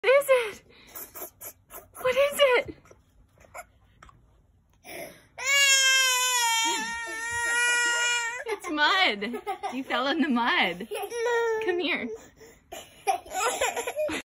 What is it? What is it? It's mud. You fell in the mud. Come here.